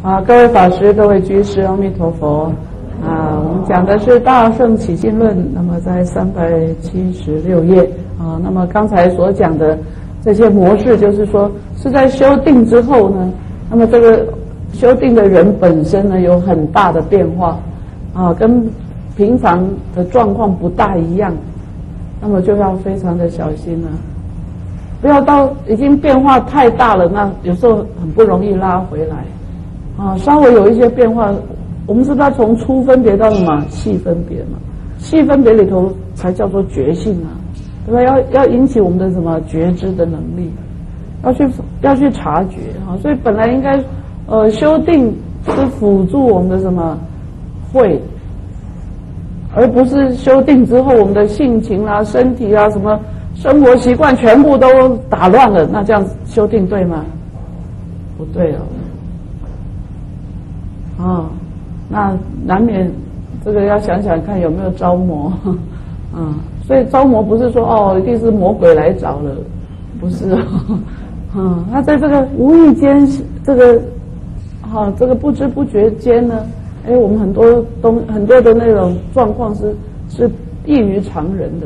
各位法师、各位居士，阿弥陀佛。我们讲的是《大乘起信论》，那么在376页那么刚才所讲的这些模式，就是说是在修定之后呢，那么这个修定的人本身呢有很大的变化跟平常的状况不大一样，那么就要非常的小心了，不要到已经变化太大了，那有时候很不容易拉回来。稍微有一些变化，我们是不是要从粗分别到什么细分别嘛？细分别里头才叫做觉性对吧？要引起我们的什么觉知的能力，要去察觉所以本来应该修定是辅助我们的什么慧，而不是修定之后我们的性情身体什么生活习惯全部都打乱了，那这样修定对吗？不对那难免这个要想想看有没有招魔所以招魔不是说一定是魔鬼来找了，不是那在这个无意间这个不知不觉间呢，我们很多的那种状况是异于常人的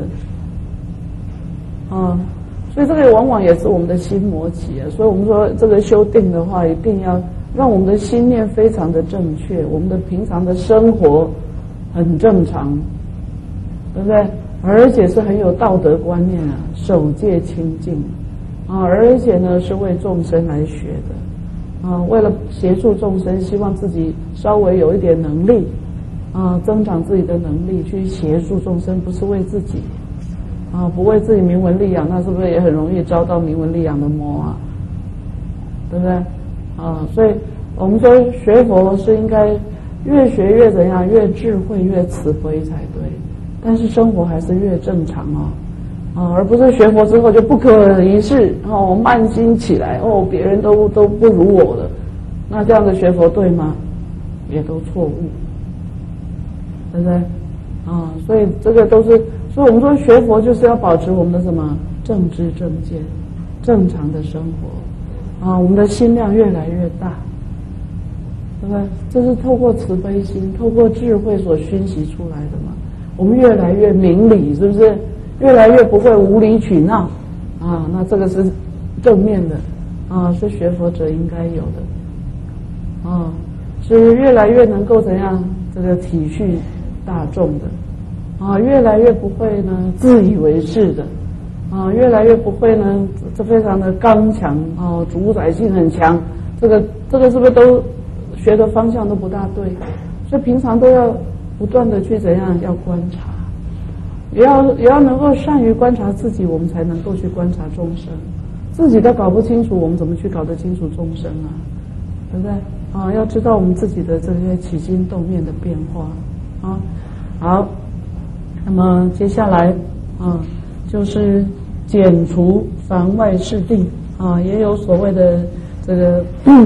所以这个往往也是我们的心魔起所以我们说这个修定的话，一定要让我们的心念非常的正确，我们的平常的生活很正常，对不对？而且是很有道德观念守戒清净而且呢是为众生来学的为了协助众生，希望自己稍微有一点能力增长自己的能力去协助众生，不是为自己不为自己名闻利养，那是不是也很容易遭到名闻利养的魔对不对所以我们说学佛是应该越学越怎样，越智慧越慈悲才对，但是生活还是越正常而不是学佛之后就不可一世慢心起来别人都不如我了，那这样的学佛对吗？也都错误，对不对所以这个都是，所以我们说学佛就是要保持我们的什么正知正见，正常的生活我们的心量越来越大，对不对？这是透过慈悲心，透过智慧所熏习出来的嘛。我们越来越明理，是不是？越来越不会无理取闹那这个是正面的是学佛者应该有的是越来越能够怎样这个体恤大众的越来越不会呢自以为是的越来越不会呢这非常的刚强主宰性很强，这个是不是都学的方向都不大对？所以平常都要不断的去怎样要观察，也要能够善于观察自己，我们才能够去观察众生。自己都搞不清楚，我们怎么去搞得清楚众生对不对要知道我们自己的这些起心动念的变化好，那么接下来就是减除妨外事定也有所谓的这个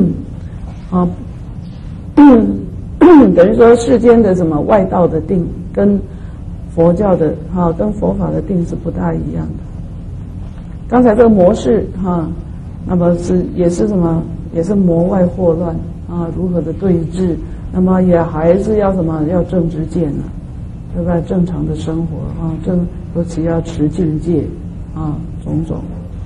等于说世间的什么外道的定跟佛教的跟佛法的定是不大一样的。刚才这个模式那么也是什么？也是魔外惑乱如何的对治？那么也还是要什么？要正知见对吧？正常的生活尤其要持境界种种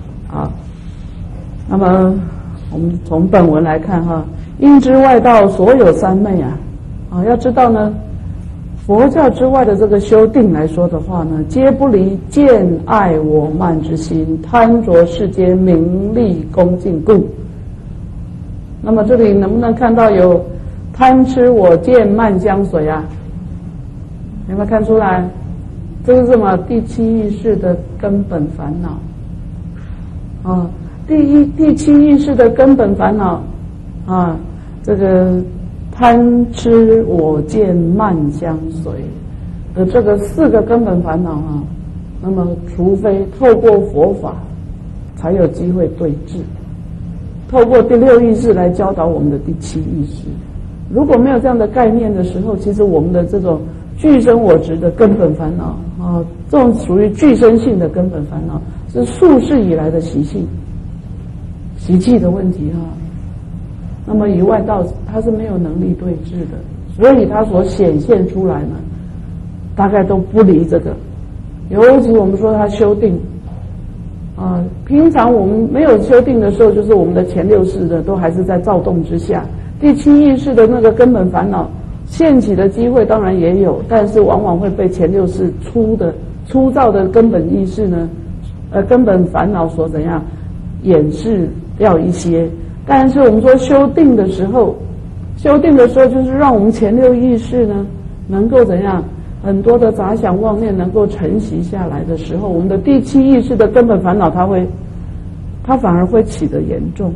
那么我们从本文来看应知外道所有三昧要知道呢，佛教之外的这个修定来说的话呢，皆不离见爱我慢之心，贪着世间名利恭敬故。那么这里能不能看到有贪痴我见慢相随有没有看出来？这是什么？第七意识的根本烦恼第七意识的根本烦恼这个贪痴我见慢相随的这个4个根本烦恼那么除非透过佛法才有机会对治，透过第6意识来教导我们的第7意识。如果没有这样的概念的时候，其实我们的这种具生我执的根本烦恼这种属于具生性的根本烦恼，是数世以来的习性习气的问题那么与外道他是没有能力对治的，所以他所显现出来呢，大概都不离这个。尤其我们说他修定平常我们没有修定的时候，就是我们的前六识的都还是在躁动之下，第七意识的那个根本烦恼现起的机会当然也有，但是往往会被前六识粗糙的根本意识呢根本烦恼所怎样掩饰掉一些。但是我们说修定的时候就是让我们前六意识呢能够怎样，很多的杂想妄念能够承袭下来的时候，我们的第七意识的根本烦恼它反而会起得严重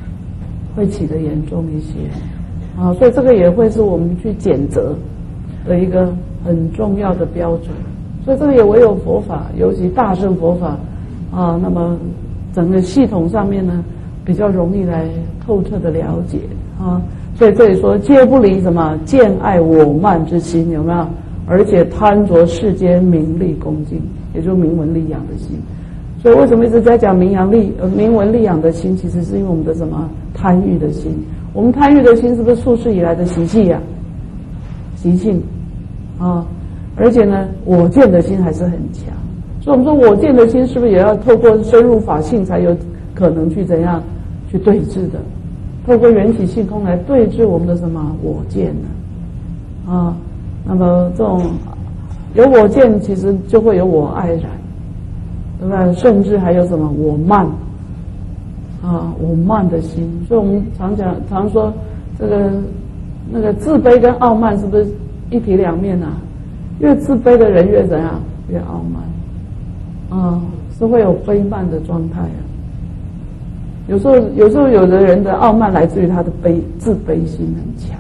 一些所以这个也会是我们去检责的一个很重要的标准。所以这个也唯有佛法，尤其大乘佛法那么整个系统上面呢比较容易来透彻的了解所以这里说皆不离什么见爱我慢之心，有没有？而且贪着世间名利恭敬，也就是名闻利养的心。所以为什么一直在讲名闻利养的心，其实是因为我们的什么贪欲的心。我们贪欲的心是不是数世以来的习气习性而且呢我见的心还是很强。所以我们说我见的心是不是也要透过深入法性才有可能去怎样去对治的？透过缘起性空来对治我们的什么我见呢那么这种有我见，其实就会有我爱染，对不对？甚至还有什么我慢我慢的心。所以我们常说这个那个自卑跟傲慢是不是一体两面越自卑的人越怎样越傲慢是会有卑慢的状态有时候有的人的傲慢来自于他的自卑心很强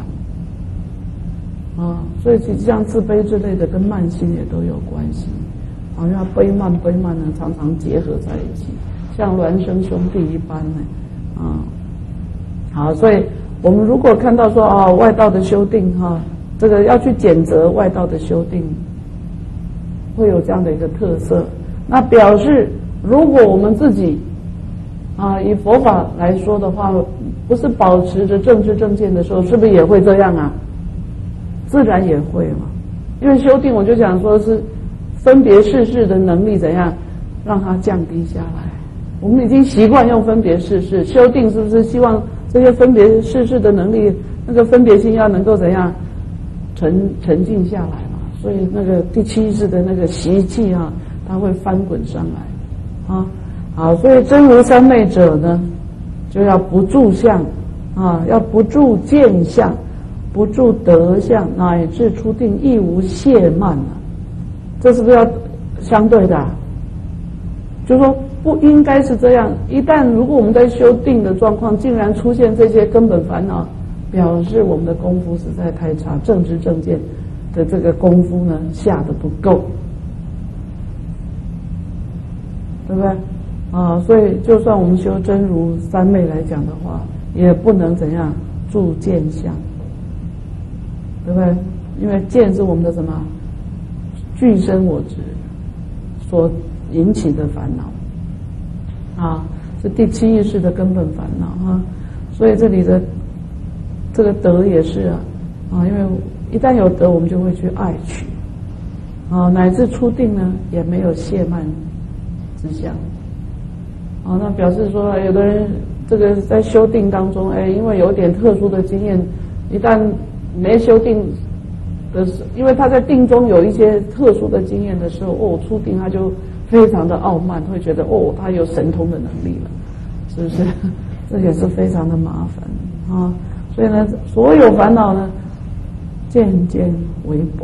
所以其实像自卑之类的跟慢心也都有关系好像卑慢呢常常结合在一起，像孪生兄弟一般呢好，所以我们如果看到说外道的修订这个要去检责外道的修订，会有这样的一个特色，那表示如果我们自己以佛法来说的话，不是保持着正知正见的时候，是不是也会这样自然也会嘛，因为修订我就讲说是分别世事的能力怎样让它降低下来。我们已经习惯用分别世事，修订是不是希望这些分别世事的能力，那个分别心要能够怎样沉静下来嘛？所以那个第七识的那个习气它会翻滚上来好，所以真如三昧者呢，就要不住相要不住见相，不住德相，乃至出定亦无懈慢这是不是要相对的就是说不应该是这样。一旦如果我们在修定的状况竟然出现这些根本烦恼，表示我们的功夫实在太差，正知正见的这个功夫呢下得不够，对不对所以就算我们修真如三昧来讲的话，也不能怎样住见相，对不对？因为见是我们的什么具身我执所引起的烦恼是第七意识的根本烦恼所以这里的这个德也是因为一旦有德，我们就会去爱取乃至出定呢也没有懈慢之相那表示说有的人这个在修定当中因为有点特殊的经验，一旦没修定的时候，因为他在定中有一些特殊的经验的时候出定他就非常的傲慢，会觉得他有神通的能力了，是不是？这也是非常的麻烦所以呢所有烦恼呢渐渐为薄。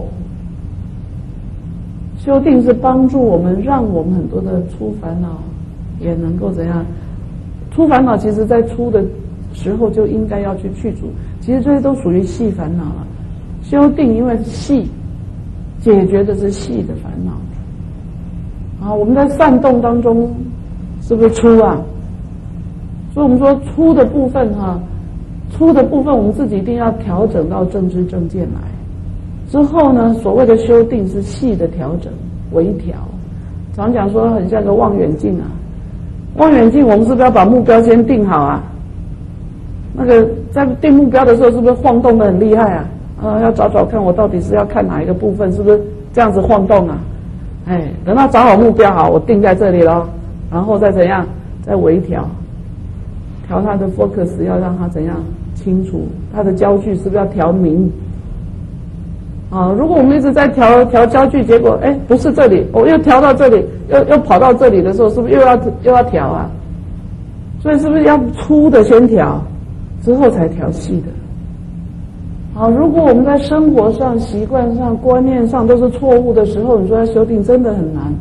修定是帮助我们，让我们很多的出烦恼也能够怎样？出烦恼其实在出的时候就应该要去除，其实这些都属于细烦恼了。修定因为细，解决的是细的烦恼我们在散动当中是不是出所以我们说出的部分我们自己一定要调整到正知正见来。之后呢，所谓的修定是细的调整、微调。常讲说很像个望远镜望远镜我们是不是要把目标先定好那个在定目标的时候，是不是晃动的很厉害啊？要找找看我到底是要看哪一个部分，是不是这样子晃动啊？哎，等到找好目标，好，我定在这里咯，然后再怎样，再微调，调它的 focus， 要让它怎样清楚，它的焦距是不是要调明？如果我们一直在调焦距，结果不是这里，我又调到这里，又跑到这里的时候，是不是又要调啊？所以是不是要粗的先调，之后才调细的？如果我们在生活上、习惯上、观念上都是错误的时候，你说要修订真的很难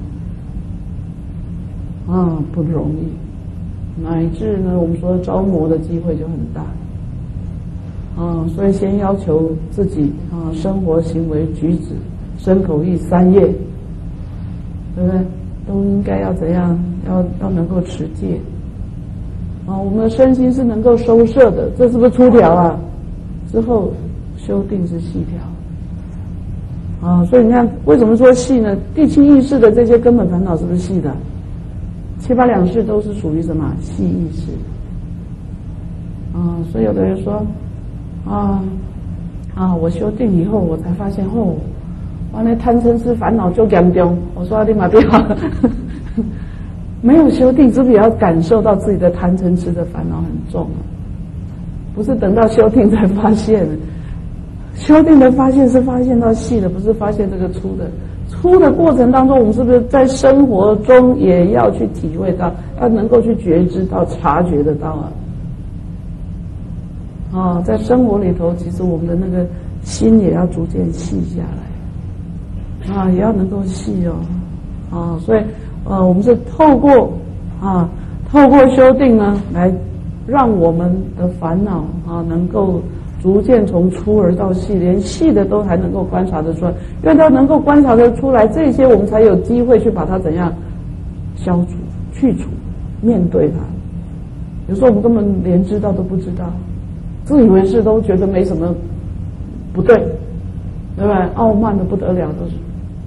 不容易，乃至呢，我们说着魔的机会就很大。所以先要求自己生活行为举止、身口意三业，对不对？都应该要怎样？要能够持戒。我们的身心是能够收摄的，这是不是粗调啊？之后修订是细调。所以你看，为什么说细呢？第七意识的这些根本烦恼是不是细的？七八两识都是属于什么细意识？所以有的人说。我修订以后，我才发现那贪嗔痴烦恼就严重。我说你嘛不要，没有修订，是不是也要感受到自己的贪嗔痴的烦恼很重不是等到修订才发现，修订的发现是发现到细的，不是发现这个粗的。粗的过程当中，我们是不是在生活中也要去体会到，要能够去觉知到、察觉得到在生活里头，其实我们的那个心也要逐渐细下来，也要能够细所以我们是透过修订呢，来让我们的烦恼能够逐渐从粗而到细，连细的都还能够观察得出来，因为它能够观察得出来，这些我们才有机会去把它怎样消除、去除、面对它。有时候我们根本连知道都不知道。自以为是，都觉得没什么不对，对不对？傲慢的不得了，都是。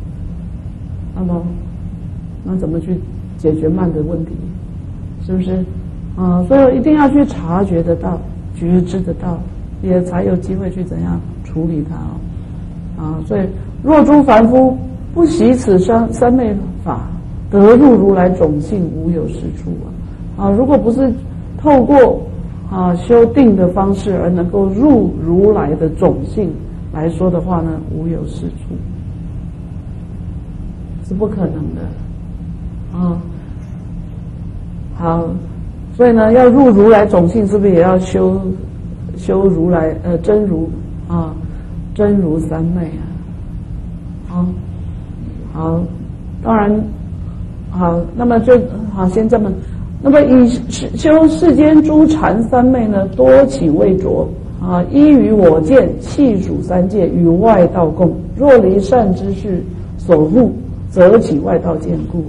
那怎么去解决慢的问题？是不是？所以一定要去察觉得到、觉知得到，也才有机会去怎样处理它所以若诸凡夫不习此三昧法，得入如来种性，无有是处如果不是透过修订的方式而能够入如来的种性来说的话呢，无有是处，是不可能的好，所以呢，要入如来种性，是不是也要修如来真如真如三昧好，当然好，那么就好，先这么。那么以修世间诸禅三昧呢，多起未着依于我见，细数三界，与外道共。若离善知识所护，则起外道见故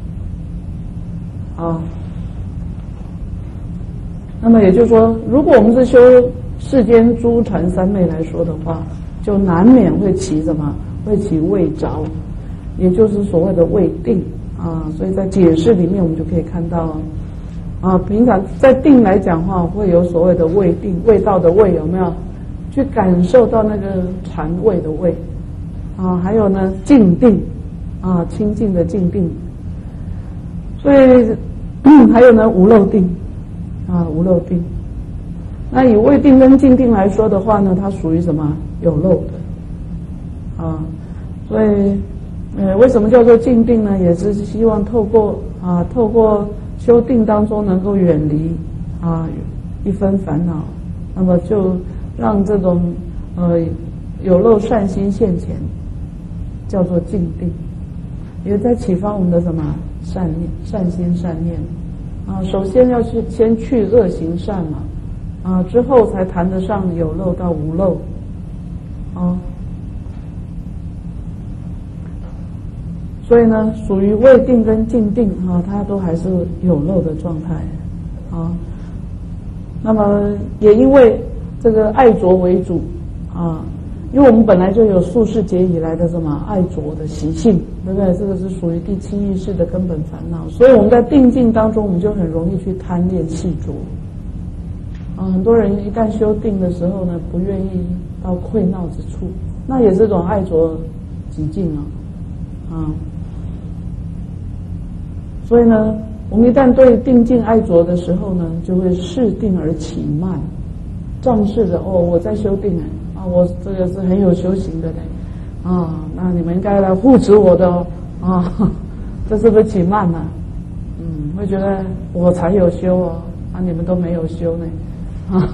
那么也就是说，如果我们是修世间诸禅三昧来说的话，就难免会起什么？会起未着，也就是所谓的未定所以在解释里面我们就可以看到平常在定来讲话，会有所谓的味定，味道的味有没有？去感受到那个禅味的味还有呢静定清净的静定，所以还有呢无漏定无漏定。那以味定跟静定来说的话呢，它属于什么？有漏的所以为什么叫做静定呢？也是希望透过修定当中能够远离一分烦恼，那么就让这种有漏善心现前，叫做静定，也在启发我们的什么善念、善心、善念首先要先去恶行善嘛之后才谈得上有漏到无漏所以呢，属于未定跟静定它都还是有漏的状态那么也因为这个爱着为主因为我们本来就有宿世劫以来的什么爱着的习性，对不对？这个是属于第七意识的根本烦恼，所以我们在定境当中，我们就很容易去贪恋细着很多人一旦修定的时候呢，不愿意到溃闹之处，那也是一种爱着极境所以呢，我们一旦对定境爱着的时候呢，就会视定而起慢，仗势着我在修定我这个是很有修行的那你们应该来护持我的这是不是起慢呢？会觉得我才有修你们都没有修呢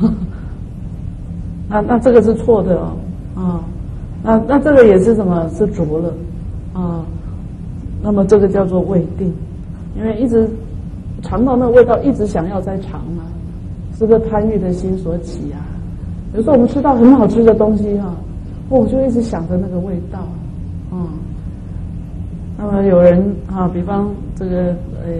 那这个是错的那这个也是什么？是着了那么这个叫做未定，因为一直尝到那个味道，一直想要再尝是个贪欲的心所起有时候我们吃到很好吃的东西我就一直想着那个味道那么有人比方这个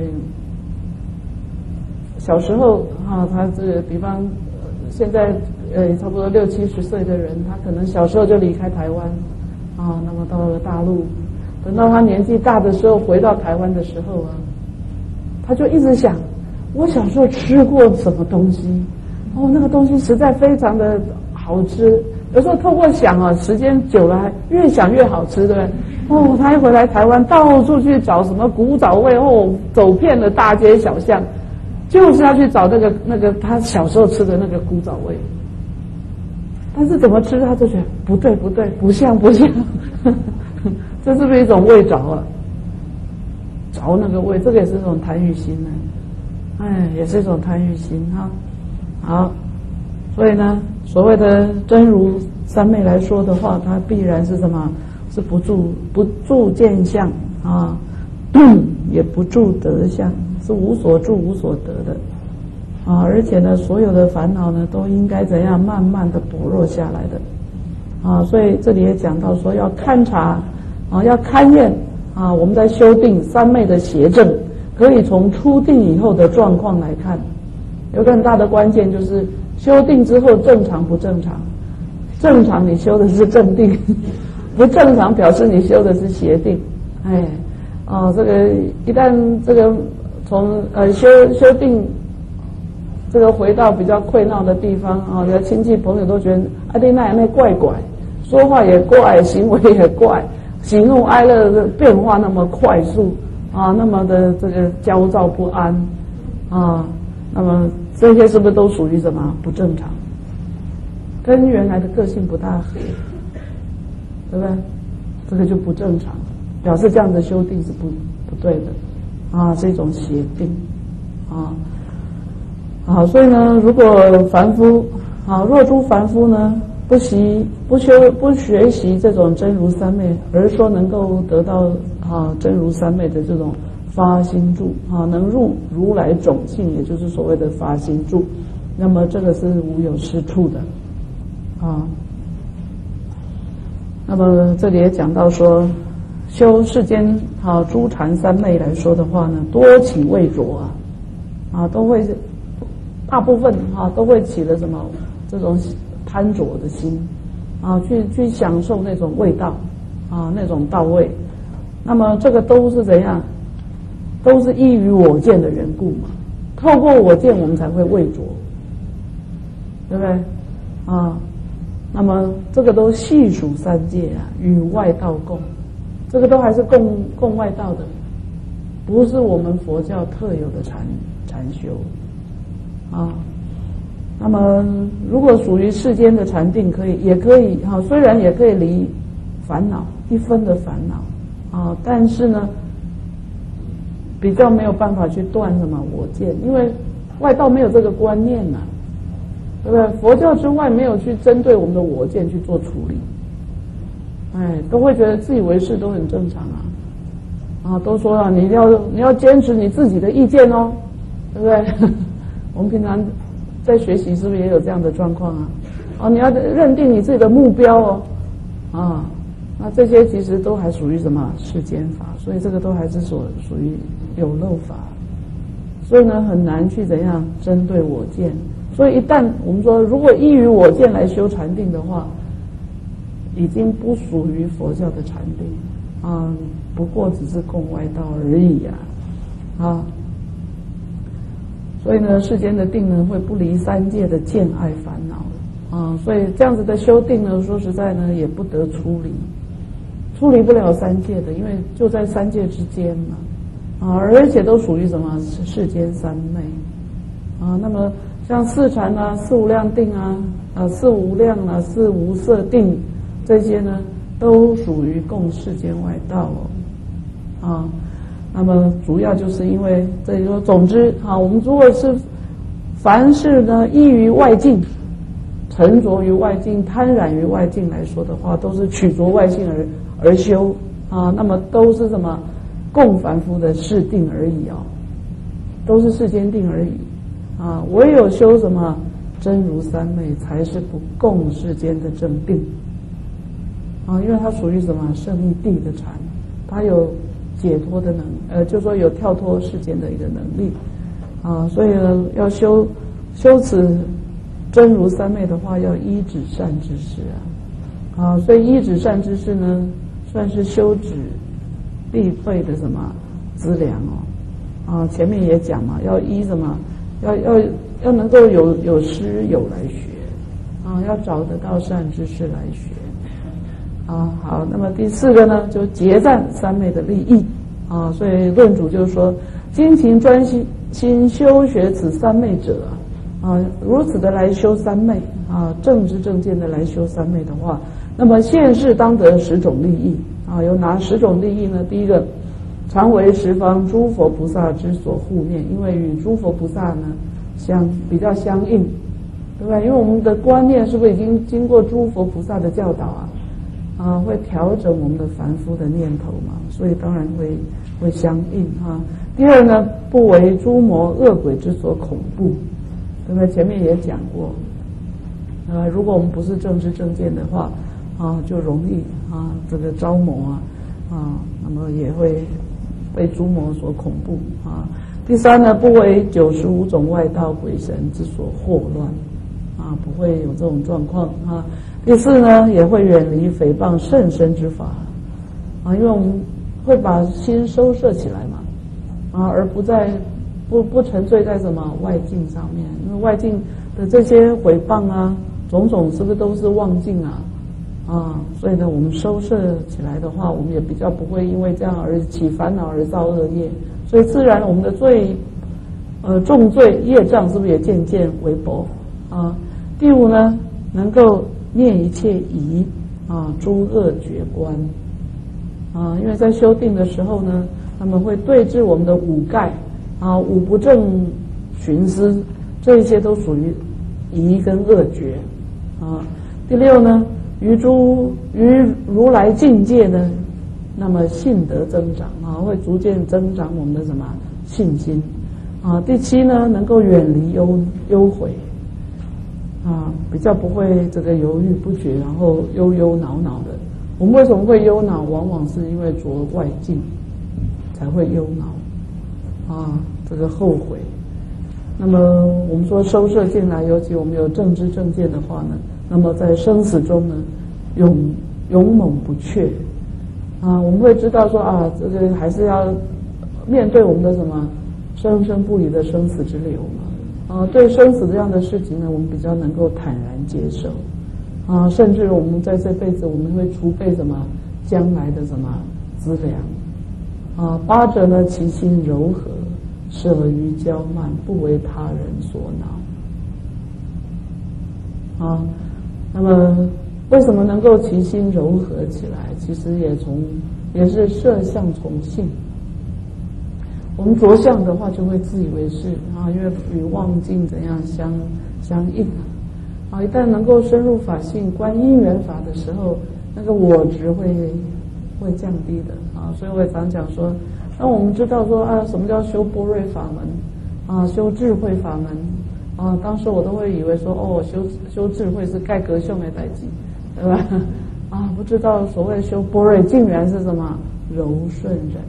小时候他这个比方现在差不多60、70岁的人，他可能小时候就离开台湾那么到了大陆，等到他年纪大的时候回到台湾的时候他就一直想我小时候吃过什么东西那个东西实在非常的好吃，有时候透过想时间久了还越想越好吃，对不对？他一回来台湾，到处去找什么古早味走遍了大街小巷，就是要去找那个他小时候吃的那个古早味。但是怎么吃他就觉得不对，不像这是不是一种味着着那个味，这个也是一种贪欲心也是一种贪欲心好，所以呢，所谓的真如三昧来说的话，它必然是什么？是不住见相也不住得相，是无所住无所得的而且呢，所有的烦恼呢，都应该怎样慢慢的薄弱下来的所以这里也讲到说要勘察要勘验我们在修定三昧的邪正，可以从初定以后的状况来看。有个很大的关键就是修定之后正常不正常？正常你修的是正定，不正常表示你修的是邪定。这个一旦这个从修定这个回到比较溃闹的地方你的亲戚朋友都觉得你那怪，说话也怪，行为也怪，喜怒哀乐的变化那么快速那么的这个焦躁不安那么这些是不是都属于什么不正常？跟原来的个性不大合，对不对？这个就不正常，表示这样的修定是不对的是一种邪定所以呢，如果凡夫若诸凡夫呢不学习这种真如三昧，而说能够得到真如三昧的这种发心住能入如来种性，也就是所谓的发心住，那么这个是无有是处的那么这里也讲到说，修世间诸禅三昧来说的话呢，多起味着都会大部分都会起了什么这种贪着的心去享受那种味道那种道味。那么这个都是怎样？都是依于我见的缘故嘛。透过我见，我们才会味着，对不对那么这个都细数三界与外道共，这个都还是共外道的，不是我们佛教特有的禅修那么如果属于世间的禅定，也可以虽然也可以离烦恼一分的烦恼但是呢，比较没有办法去断什么我见，因为外道没有这个观念对不对？佛教之外没有去针对我们的我见去做处理，都会觉得自以为是都很正常都说你要坚持你自己的意见对不对？我们平常在学习是不是也有这样的状况你要认定你自己的目标那这些其实都还属于什么世间法，所以这个都还是属于有漏法，所以呢很难去怎样针对我见。所以一旦我们说如果依于我见来修禅定的话，已经不属于佛教的禅定不过只是共外道而已所所以呢，世间的定呢会不离三界的见爱烦恼啊，所以这样子的修定呢，说实在呢也不得出离不了三界的，因为就在三界之间嘛啊，而且都属于什么世间三昧啊。那么像四禅啊、四无量定啊、四无量啊、四无色定这些呢，都属于共世间外道啊。那么主要就是因为这里说，总之啊，我们如果是凡是呢依于外境、沉着于外境、贪染于外境来说的话，都是取着外境而修啊，那么都是什么共凡夫的世定而已哦，都是世间定而已啊。唯有修什么真如三昧，才是不共世间的正定啊，因为它属于什么胜义谛的禅，它有解脱的就是说有跳脱世间的一个能力啊，所以呢，要修此真如三昧的话，要依止善知识啊，所以依止善知识呢，算是修止必备的什么资粮哦啊，前面也讲嘛，要依什么，要能够有师友来学啊，要找得到善知识来学。啊，好，那么第四个呢，就结赞三昧的利益啊，所以论主就说，精勤专心修学此三昧者啊，如此的来修三昧啊，正知正见的来修三昧的话，那么现世当得10种利益啊，有哪10种利益呢？第一个，常为十方诸佛菩萨之所护念，因为与诸佛菩萨呢比较相应，对不对？因为我们的观念是不是已经经过诸佛菩萨的教导啊，会调整我们的凡夫的念头嘛，所以当然会相应啊。第二呢，不为诸魔恶鬼之所恐怖，对不对？前面也讲过，如果我们不是正知正见的话啊，就容易这个招魔那么也会被诸魔所恐怖啊。第三呢，不为95种外道鬼神之所惑乱啊，不会有这种状况啊。第四呢，也会远离诽谤甚深之法啊，因为我们会把心收摄起来嘛而不沉醉在什么外境上面，因为外境的这些诽谤种种是不是都是妄境所以呢，我们收摄起来的话，我们也比较不会因为这样而起烦恼而造恶业，所以自然我们的重罪业障是不是也渐渐微薄第五呢，能够念一切疑诸恶绝观因为在修定的时候呢，他们会对治我们的五盖五不正寻思，这一些都属于疑跟恶绝第六呢，于如来境界呢，那么信德增长会逐渐增长我们的什么信心第七呢，能够远离忧悔比较不会这个犹豫不决，然后忧恼的。我们为什么会忧恼？往往是因为着外境才会忧恼这个后悔。那么我们说收摄进来，尤其我们有正知正见的话呢，那么在生死中呢，勇猛不却我们会知道说这个还是要面对我们的什么生生不已的生死之流嘛对生死这样的事情呢，我们比较能够坦然接受甚至我们在这辈子我们会储备什么将来的什么资粮八者呢，其心柔和，舍于骄慢，不为他人所恼那么为什么能够其心柔和起来？其实也是摄相从性。我们着相的话，就会自以为是因为与妄境怎样相应一旦能够深入法性观因缘法的时候，那个我执会降低的所以我也常讲说，当我们知道说什么叫修般若法门修智慧法门当时我都会以为说修智慧是盖格秀的代际，对吧不知道所谓修般若竟然是什么柔顺忍，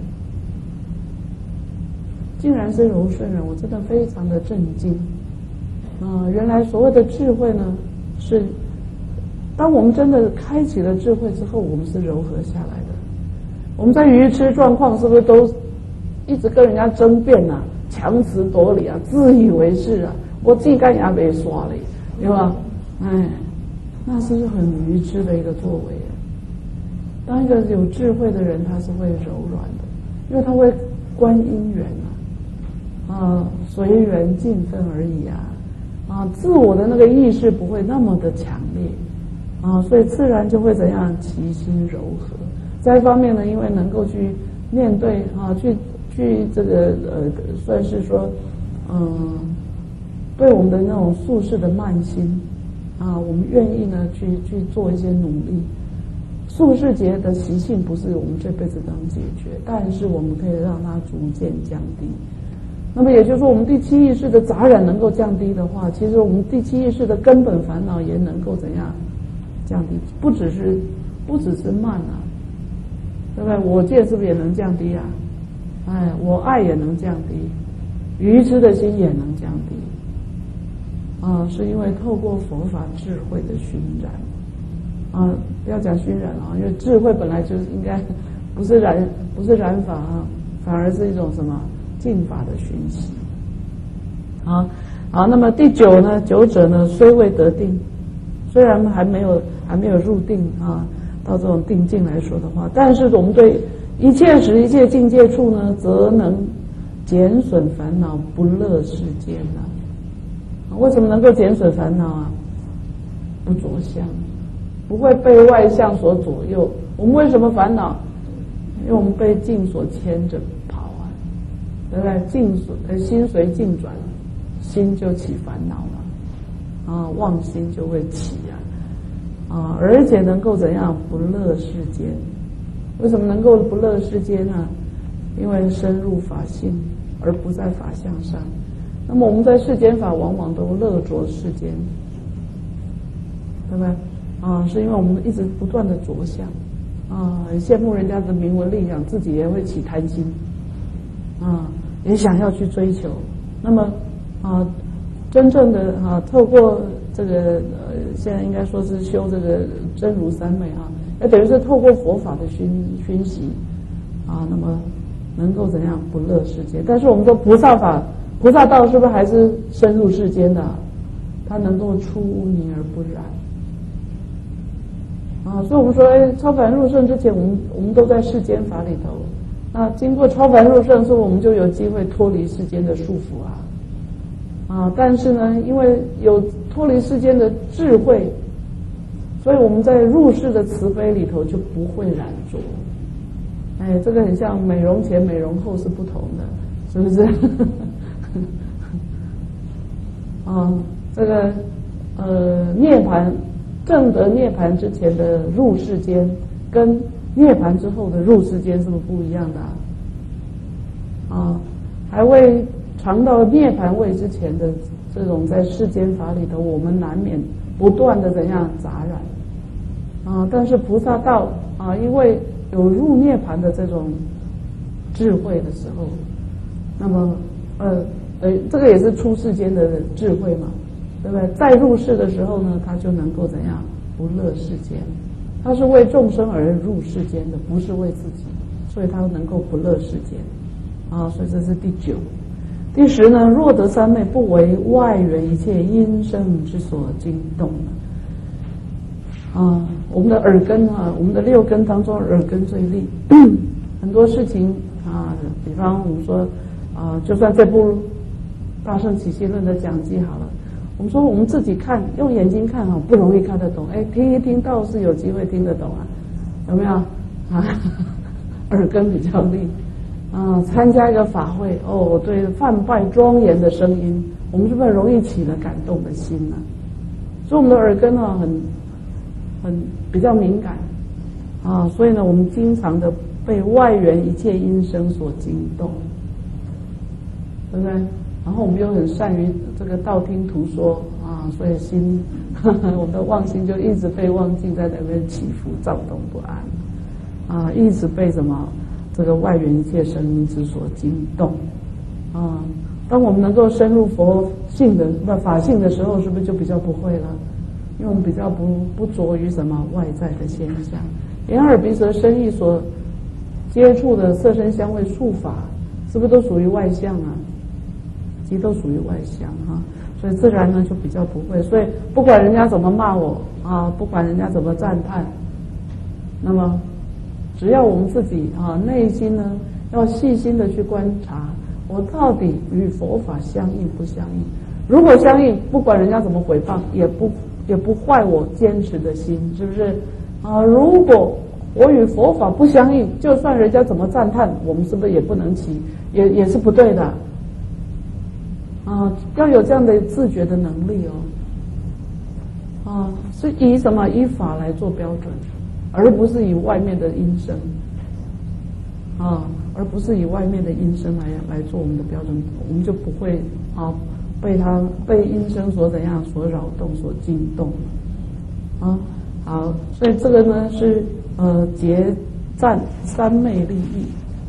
竟然是柔顺忍，我真的非常的震惊原来所谓的智慧呢，是当我们真的开启了智慧之后，我们是柔和下来的。我们在愚痴状况是不是都一直跟人家争辩强词夺理啊，自以为是啊，我自己干也没刷嘞，对吧？哎，那是很愚痴的一个作为。当一个有智慧的人，他是会柔软的，因为他会观因缘随缘尽分而已自我的那个意识不会那么的强烈所以自然就会怎样其心柔和。再一方面呢，因为能够去面对去这个算是说对我们的那种宿世的慢心我们愿意呢去做一些努力。宿世劫的习性不是我们这辈子能解决，但是我们可以让它逐渐降低。那么也就是说，我们第七意识的杂染能够降低的话，其实我们第七意识的根本烦恼也能够怎样降低？不只是慢对不对？我见是不是也能降低我爱也能降低，愚痴的心也能降低是因为透过佛法智慧的熏染不要讲熏染因为智慧本来就是应该不是染法反而是一种什么净法的熏习好，那么第九呢，九者呢虽未得定，虽然还没有入定到这种定境来说的话，但是我们对一切时一切境界处呢，则能减损烦恼，不乐世间为什么能够减损烦恼不着相，不会被外相所左右。我们为什么烦恼？因为我们被境所牵着跑对不对？心随境转，心就起烦恼了妄心就会起而且能够怎样不乐世间？为什么能够不乐世间呢？因为深入法性，而不在法相上。那么我们在世间法往往都乐着世间，对不对？是因为我们一直不断的着相很羡慕人家的名闻利养，自己也会起贪心也想要去追求。那么真正的透过这个现在应该说是修这个真如三昧那等于是透过佛法的熏习那么能够怎样不乐世间？但是我们说菩萨法、菩萨道是不是还是深入世间的？它能够出污泥而不染所以我们说超凡入圣之前，我们都在世间法里头。那经过超凡入圣，所以我们就有机会脱离世间的束缚但是呢，因为有脱离世间的智慧，所以我们在入世的慈悲里头就不会染着。这个很像美容前美容后是不同的，是不是？这个涅槃正得涅槃之前的入世间，跟涅槃之后的入世间是不是不一样的还未尝到涅槃位之前的这种在世间法里头，我们难免不断的怎样杂染但是菩萨道因为有入涅槃的这种智慧的时候，那么这个也是出世间的智慧嘛，对不对？在入世的时候呢，他就能够怎样不乐世间，他是为众生而入世间的，不是为自己，所以他能够不乐世间所以这是第九。第十呢，若得三昧，不为外缘一切因声之所惊动我们的耳根我们的六根当中耳根最利很多事情比方我们说就算这部大乘起信论的讲记好了，我们说我们自己看用眼睛看不容易看得懂，听一听倒是有机会听得懂有没有耳根比较利参加一个法会对梵拜庄严的声音，我们是不是容易起了感动的心呢？所以我们的耳根很比较敏感所以呢，我们经常的被外缘一切音声所惊动，对不对？然后我们又很善于这个道听途说所以心我们的妄心就一直被妄境在那边起伏躁动不安一直被什么这个外缘一切声音之所惊动当我们能够深入佛性的法性的时候，是不是就比较不会了？因为我们比较不着于什么外在的现象，眼耳鼻舌身意所接触的色声香味触法，是不是都属于外相其实都属于外相哈，所以自然呢就比较不会。所以不管人家怎么骂我啊，不管人家怎么赞叹，那么只要我们自己啊内心呢要细心的去观察，我到底与佛法相应不相应？如果相应，不管人家怎么诽谤，也不坏我坚持的心，是不是啊？如果我与佛法不相应，就算人家怎么赞叹，我们是不是也不能起，也是不对的啊？要有这样的自觉的能力哦，啊，是以什么？以法来做标准，而不是以外面的音声啊，而不是以外面的音声来做我们的标准，我们就不会啊被音声所怎样所扰动、所惊动啊。好，所以这个呢是结赞三昧利益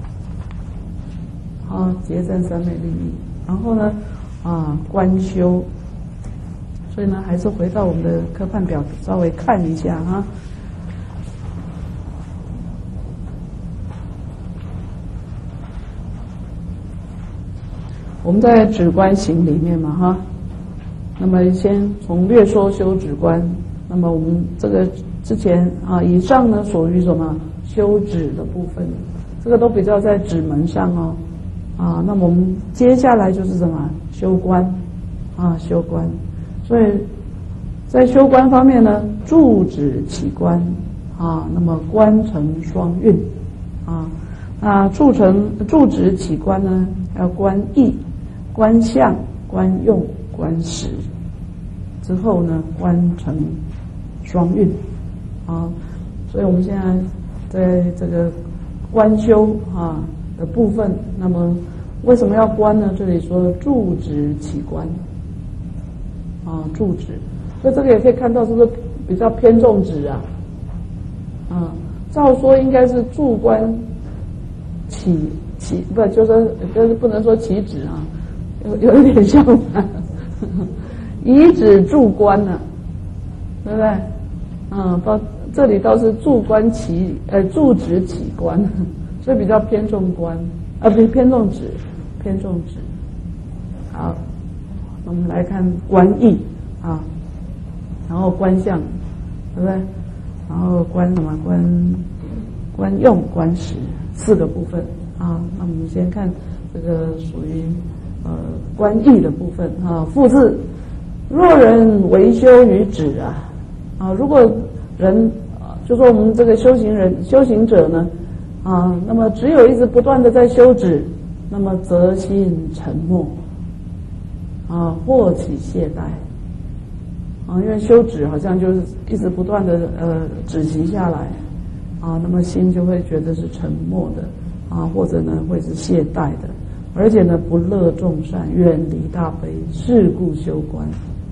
啊，结赞三昧利益。然后呢观修，所以呢还是回到我们的科判表稍微看一下哈。我们在止观行里面嘛哈，那么先从略说修止观。那么我们这个之前以上呢属于什么修止的部分，这个都比较在止门上哦那么我们接下来就是什么修观修观。所以在修观方面呢，住止起观那么观成双运住止起观呢要观义、观相、观用、观时，之后呢观成双运所以我们现在在这个观修的部分，那么为什么要观呢？这里说住止起观住止，所以这个也可以看到是不是比较偏重止照说应该是住观起不就是不能说起止有一点相反以止住观呢对不对到这里倒是住止起观，所以比较偏重观不是偏重止。好，我们来看观义然后观相对不对？然后观什么？观用、观时4个部分那我们先看这个属于观义的部分复字，若人为修于止如果人就说我们这个修行者呢那么只有一直不断的在修止，那么则心沉默或起懈怠因为修止好像就是一直不断的止息下来那么心就会觉得是沉默的或者呢会是懈怠的，而且呢不乐众善，远离大悲，是故修观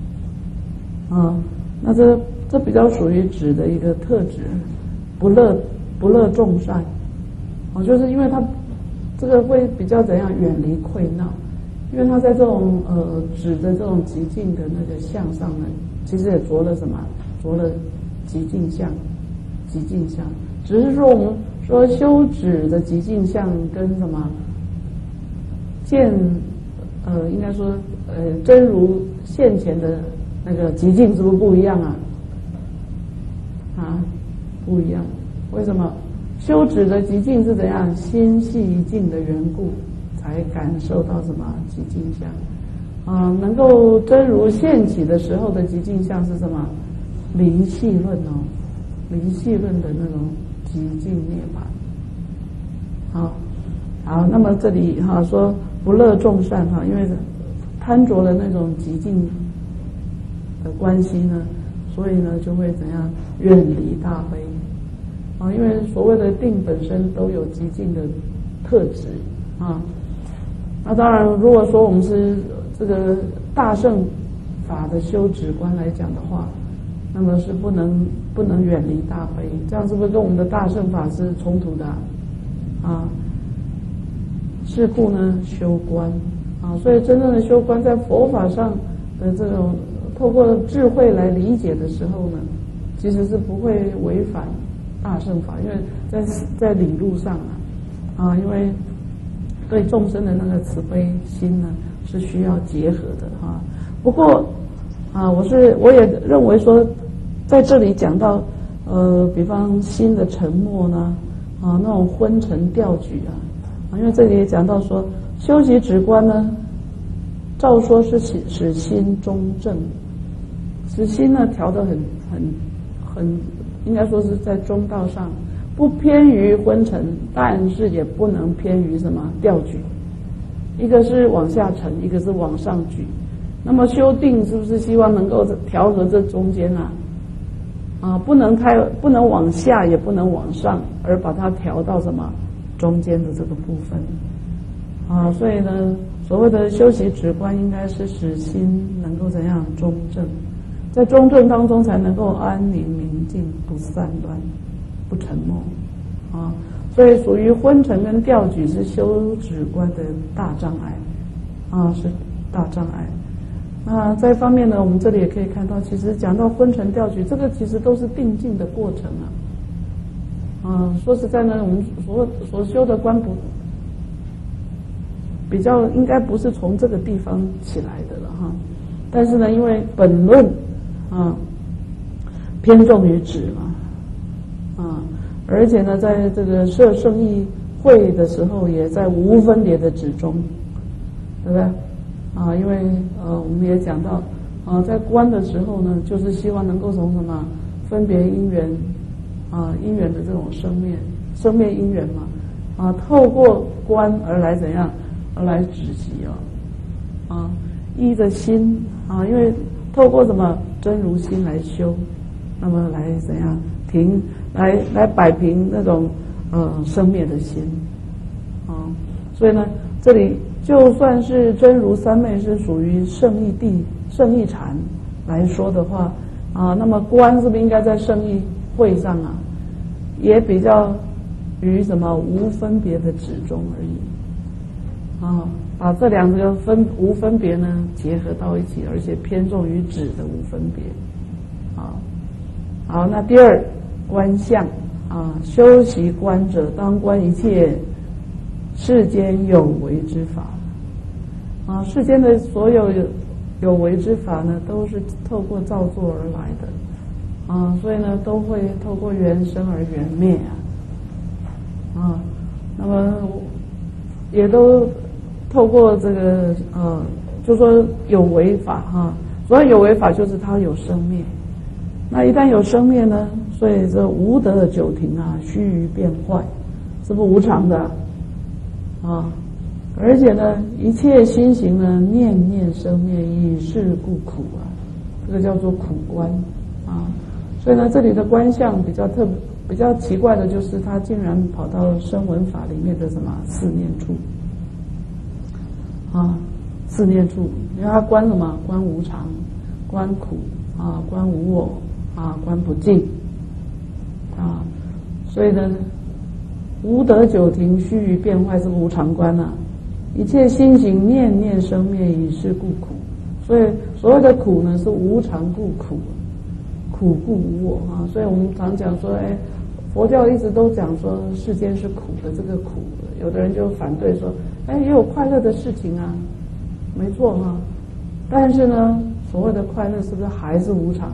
那这比较属于止的一个特质，不乐众善就是因为他这个会比较怎样远离溃闹，因为他在这种止的这种极静的那个相上呢，其实也着了什么？着了极静相，只是说我们说修止的极静相跟什么应该说真如现前的那个极静是不是不一样不一样。为什么？修止的极静是怎样？心系一静的缘故，才感受到什么极静相能够真如现起的时候的极静相是什么？离系论离系论的那种极静涅槃好，那么这里说不乐众善因为贪着了那种极静的关系呢，所以呢就会怎样远离大悲因为所谓的定本身都有极静的特质那当然如果说我们是这个大乘法的修止观来讲的话，那么是不能远离大悲，这样是不是跟我们的大乘法是冲突的是故呢修观所以真正的修观在佛法上的这种透过智慧来理解的时候呢，其实是不会违反大乘法，因为在理路上因为对众生的那个慈悲心呢是需要结合的哈。不过我也认为说，在这里讲到比方心的沉默呢，那种昏沉掉举因为这里也讲到说，修习止观呢，照说是使心中正，使心呢调得很，应该说是在中道上，不偏于昏沉，但是也不能偏于什么掉举，一个是往下沉，一个是往上举。那么修定是不是希望能够调和这中间不能往下，也不能往上，而把它调到什么中间的这个部分所以呢，所谓的修习止观，应该是使心能够怎样中正，在中正当中才能够安宁明净，不散乱，不沉默所以属于昏沉跟掉举是修止观的大障碍是大障碍。那这方面呢，我们这里也可以看到，其实讲到昏沉掉举，这个其实都是定境的过程说实在呢，我们所修的观不比较应该不是从这个地方起来的了但是呢，因为本论偏重于止而且呢，在这个摄圣义会的时候，也在无分别的止中，对不对因为我们也讲到在观的时候呢，就是希望能够从什么分别因缘因缘的这种生灭因缘透过观而来怎样而来止息依着心因为透过什么真如心来修，那么来怎样来摆平那种生灭的心所以呢，这里就算是真如三昧是属于圣义禅来说的话那么观是不是应该在圣义会上也比较于什么无分别的止中而已把这两个无分别呢结合到一起，而且偏重于止的无分别好，那第二观相修习观者，当观一切世间有为之法世间的所有有为之法呢，都是透过造作而来的所以呢，都会透过缘生而缘灭那么也都透过这个就说有为法所谓有为法就是它有生灭。那一旦有生灭呢，所以这无得久停须臾变坏，是不是无常的而且呢，一切心行呢，念念生灭，以是故苦这个叫做苦观所以呢，这里的观相比较奇怪的就是，它竟然跑到声闻法里面的什么四念处四念处，因为它观什么？观无常，观苦观无我观不净所以呢，无得久停，须臾变坏，是无常观一切心行念念生灭，以是故苦。所以所谓的苦呢，是无常故苦，苦故无我所以我们常讲说，佛教一直都讲说世间是苦的，这个苦，有的人就反对说，也有快乐的事情没错但是呢，所谓的快乐是不是还是无常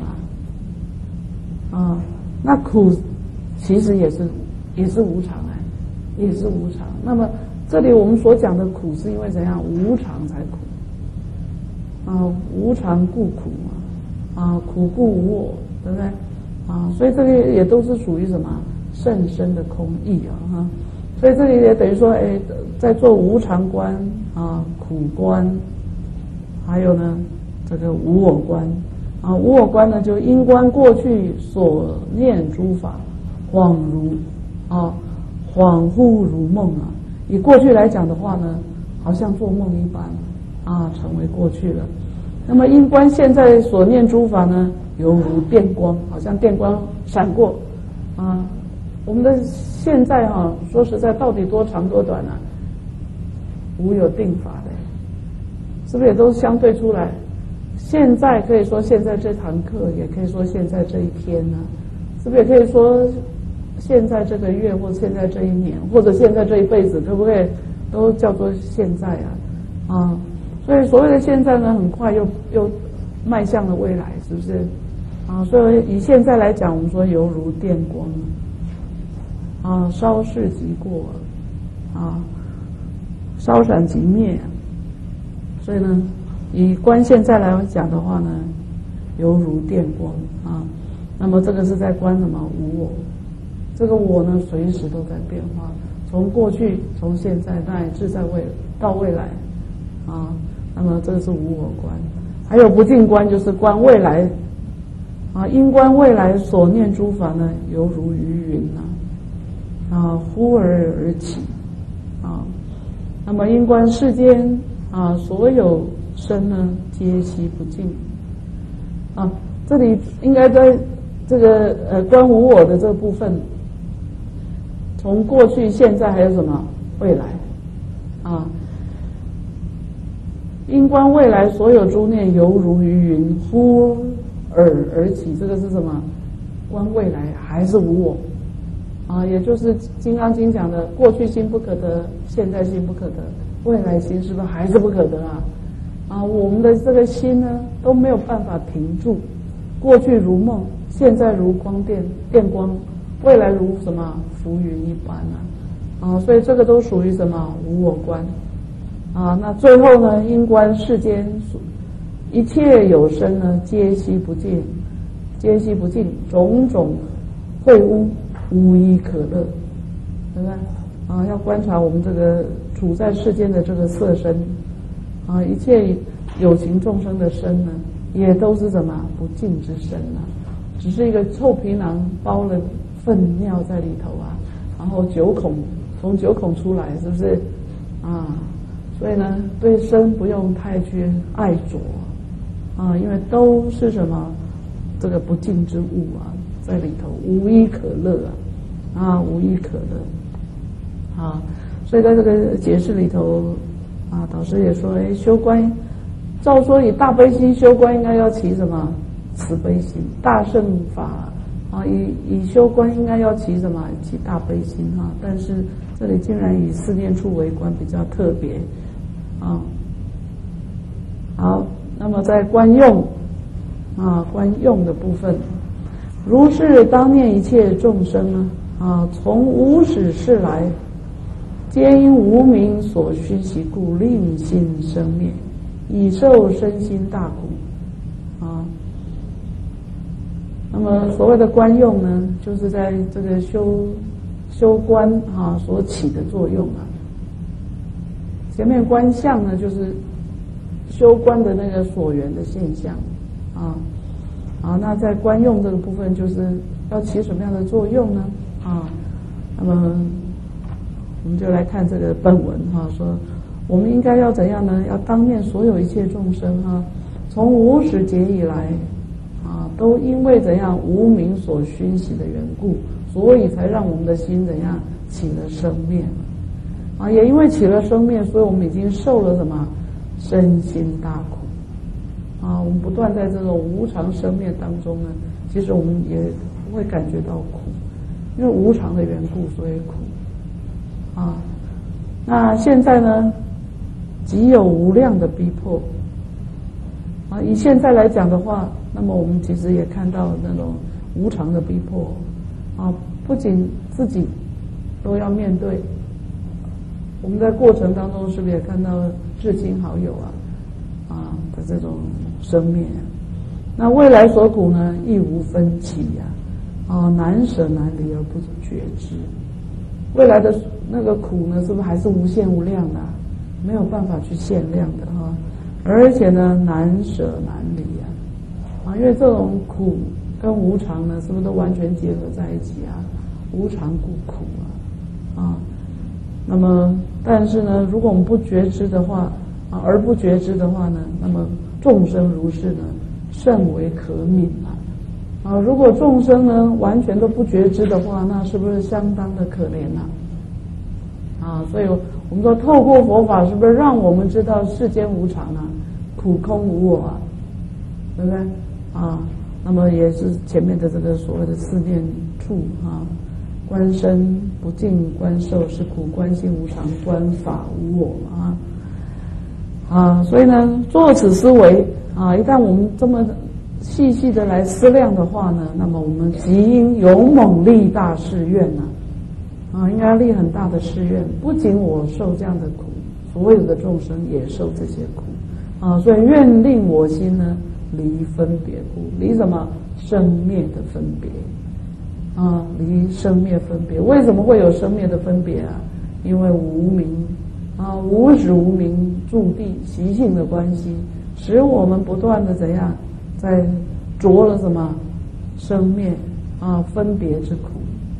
那苦其实也是无常也是无常。那么这里我们所讲的苦，是因为怎样？无常才苦无常故苦苦故无我，对不对所以这里也都是属于什么甚深的空义所以这里也等于说，在做无常观苦观，还有呢这个无我观无我观呢，就因观过去所念诸法，恍惚如梦以过去来讲的话呢，好像做梦一般成为过去了。那么因观现在所念诸法呢，犹如电光，好像电光闪过我们的现在说实在，到底多长多短无有定法的，是不是也都相对出来？现在可以说现在这堂课，也可以说现在这一天是不是也可以说现在这个月，或者现在这一年，或者现在这一辈子，可不可以都叫做现在所以所谓的现在呢，很快又迈向了未来，是不是？啊，所以以现在来讲，我们说犹如电光，啊，稍逝即过，啊，稍闪即灭。所以呢，以观现在来讲的话呢，犹如电光啊。那么这个是在观什么？无我。这个我呢，随时都在变化，从过去、从现在乃至到未来，啊。那么这个是无我观。还有不净观，就是观未来。啊，因观未来所念诸法呢，犹如于云啊，忽而起啊。那么因观世间啊，所有生呢，皆悉不净啊。这里应该在这个观无我的这个部分，从过去、现在还有什么未来啊？因观未来所有诸念，犹如于云，忽而起，这个是什么？观未来还是无我啊？也就是《金刚经》讲的，过去心不可得，现在心不可得，未来心是不是还是不可得啊？啊，我们的这个心呢都没有办法停住，过去如梦，现在如电光，未来如什么浮云一般啊？所以这个都属于什么无我观啊？那最后呢，因观世间一切有生呢，皆悉不净，种种秽污，无一可乐，对不对？啊，要观察我们这个处在世间的这个色身，啊，一切有情众生的身呢，也都是什么不净之身啊，只是一个臭皮囊包了粪尿在里头啊，然后从九孔出来，是不是啊？所以呢，对身不用太去爱着。啊，因为都是什么这个不净之物啊，在里头无一可乐啊，无一可乐啊。所以在这个解释里头啊，导师也说，修观，照说以大悲心修观，应该要起什么慈悲心，大乘法啊，以修观应该要起什么？起大悲心啊。但是这里竟然以四念处为观，比较特别啊。好。那么在观用的部分，如是当念一切众生呢从无始世来，皆因无明所熏习故，令心生灭，以受身心大苦啊。那么所谓的观用呢，就是在这个修观所起的作用啊。前面观相呢，就是修观的那个所缘的现象那在观用这个部分，就是要起什么样的作用呢那么我们就来看这个本文说我们应该要怎样呢？要当念所有一切众生从无始劫以来都因为怎样无明所熏习的缘故，所以才让我们的心怎样起了生灭也因为起了生灭，所以我们已经受了什么身心大苦我们不断在这种无常生灭当中呢，其实我们也会感觉到苦，因为无常的缘故，所以苦那现在呢，即有无量的逼迫以现在来讲的话，那么我们其实也看到那种无常的逼迫不仅自己都要面对，我们在过程当中是不是也看到至亲好友的这种生灭那未来所苦呢，亦无分期难舍难离而不觉知。未来的那个苦呢，是不是还是无限无量的没有办法去限量的而且呢，难舍难离因为这种苦跟无常呢，是不是都完全结合在一起无常故苦那么但是呢，如果我们不觉知的话而不觉知的话呢，那么众生如是呢，甚为可悯如果众生呢完全都不觉知的话，那是不是相当的可怜所以我们说透过佛法，是不是让我们知道世间无常苦空无我对不对那么也是前面的这个所谓的四念处观身不净，观受是苦，观心无常，观法无我所以呢，做此思维一旦我们这么细细的来思量的话呢，那么我们即应勇猛立大誓愿应该立很大的誓愿，不仅我受这样的苦，所有的众生也受这些苦所以愿令我心呢离分别苦，离什么？生灭的分别离生灭分别。为什么会有生灭的分别因为无明无始无明住地习性的关系，使我们不断的怎样在着了什么生灭分别之苦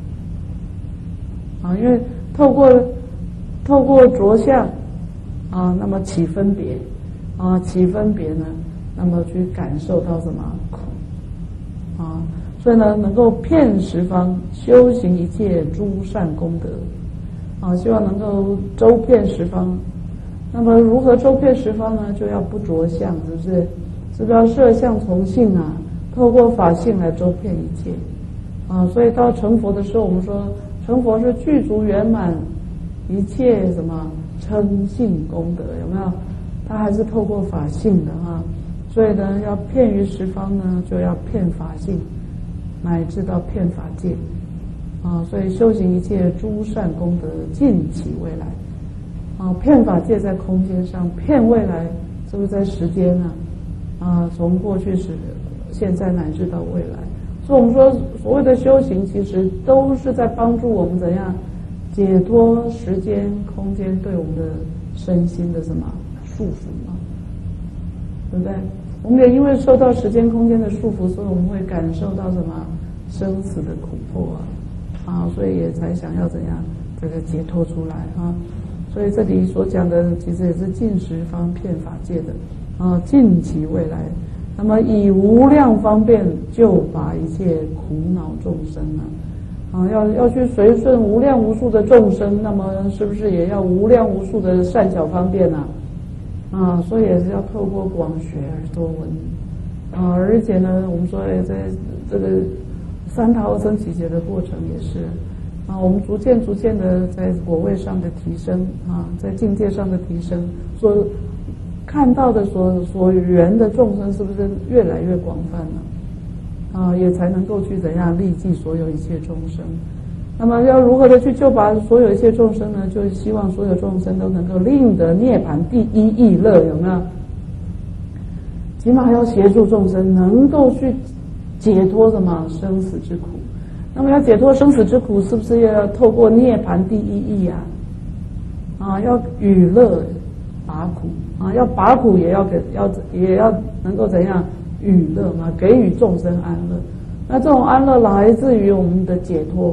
因为透过着相那么起分别起分别呢，那么去感受到什么苦所以呢，能够遍十方修行一切诸善功德希望能够周遍十方。那么如何周遍十方呢？就要不着相，是不是？是不是要摄相从性透过法性来周遍一切所以到成佛的时候，我们说成佛是具足圆满一切什么称性功德，有没有？它还是透过法性的所以呢，要遍于十方呢，就要遍法性，乃至到遍法界所以修行一切诸善功德，尽其未来遍法界在空间上，遍未来是不是在时间从过去时、现在乃至到未来。所以我们说，所谓的修行，其实都是在帮助我们怎样解脱时间、空间对我们的身心的什么束缚对不对？我们也因为受到时间、空间的束缚，所以我们会感受到什么生死的苦迫所以也才想要怎样这个解脱出来所以这里所讲的其实也是尽十方遍法界的尽其未来，那么以无量方便救拔一切苦恼众生要去随顺无量无数的众生，那么是不是也要无量无数的善巧方便所以也是要透过广学而多闻而且呢，我们说在这个三大阿僧祇劫的过程也是我们逐渐的在果位上的提升在境界上的提升，所看到的所缘的众生是不是越来越广泛了也才能够去怎样利济所有一切众生。那么要如何的去救拔所有一切众生呢？就是希望所有众生都能够令得涅槃第一义乐，有没有？起码要协助众生能够去解脱什么生死之苦。那么要解脱生死之苦，是不是要透过涅槃第一义要与乐拔苦要拔苦也要能够怎样与乐给予众生安乐。那这种安乐来自于我们的解脱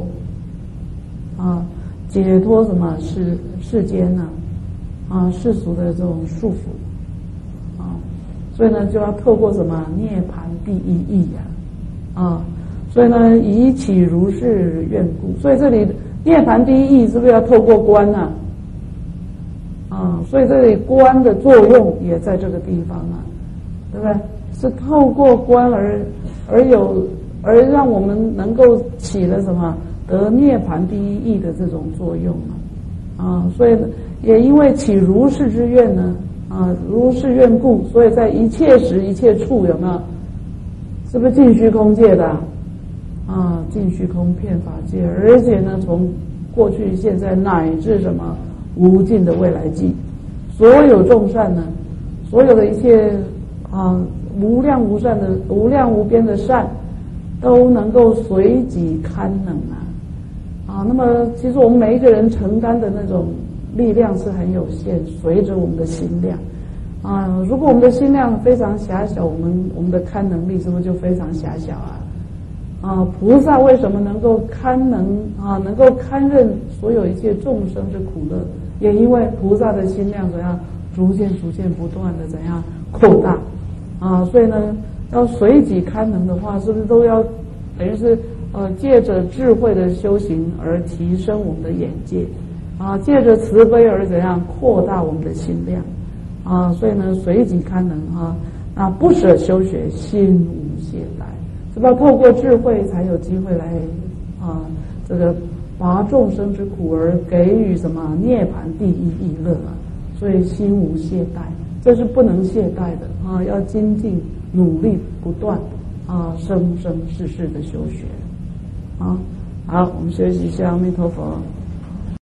解脱什么世间世俗的这种束缚所以呢就要透过什么涅槃第一义所以呢以起如是愿故。所以这里涅槃第一义是不是要透过观所以这里观的作用也在这个地方对不对？是透过观而让我们能够起了什么得涅槃第一义的这种作用所以也因为起如是之愿呢如是愿故，所以在一切时一切处有没有？是不是尽虚空界的尽虚空遍法界，而且呢从过去现在乃至什么无尽的未来际，所有众善呢，所有的一切无量无善的无量无边的善都能够随己堪能那么其实我们每一个人承担的那种力量是很有限，随着我们的心量如果我们的心量非常狭小，我们的堪能力是不是就非常狭小菩萨为什么能够能够堪任所有一切众生之苦乐？也因为菩萨的心量怎样逐渐不断的怎样扩大所以呢要随己堪能的话，是不是都要等于是借着智慧的修行而提升我们的眼界借着慈悲而怎样扩大我们的心量所以呢随己堪能不舍修学，心无懈怠，是不是透过智慧才有机会来这个拔众生之苦，而给予什么涅槃第一义乐所以心无懈怠， 这是不能懈怠的啊，要精进努力不断啊，生生世世的修学啊。好，我们休息一下，阿弥陀佛。